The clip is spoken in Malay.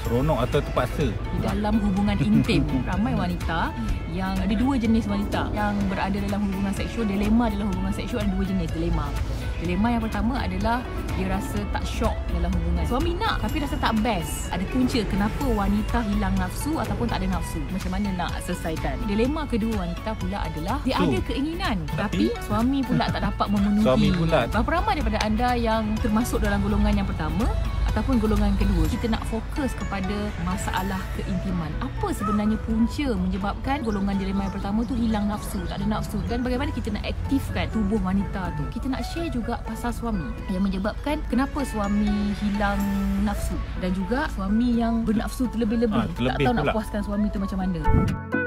seronok atau terpaksa? Di dalam hubungan intim, ramai wanita yang ada dua jenis wanita yang berada dalam hubungan seksual. Dilema dalam hubungan seksual ada dua jenis dilema. Dilema yang pertama adalah dia rasa tak syok dalam hubungan. Suami nak tapi rasa tak best. Ada punca kenapa wanita hilang nafsu ataupun tak ada nafsu. Macam mana nak selesaikan? Dilema kedua wanita pula adalah dia ada keinginan tapi suami pula tak dapat memenuhi. Suami pula. Berapa ramai daripada anda yang termasuk dalam golongan yang pertama ataupun golongan kedua, kita nak fokus kepada masalah keintiman. Apa sebenarnya punca menyebabkan golongan dilema yang pertama tu hilang nafsu, tak ada nafsu, dan bagaimana kita nak aktifkan tubuh wanita tu. Kita nak share juga pasal suami yang menyebabkan kenapa suami hilang nafsu dan juga suami yang bernafsu terlebih-lebih, tak tahu nak puaskan suami tu macam mana.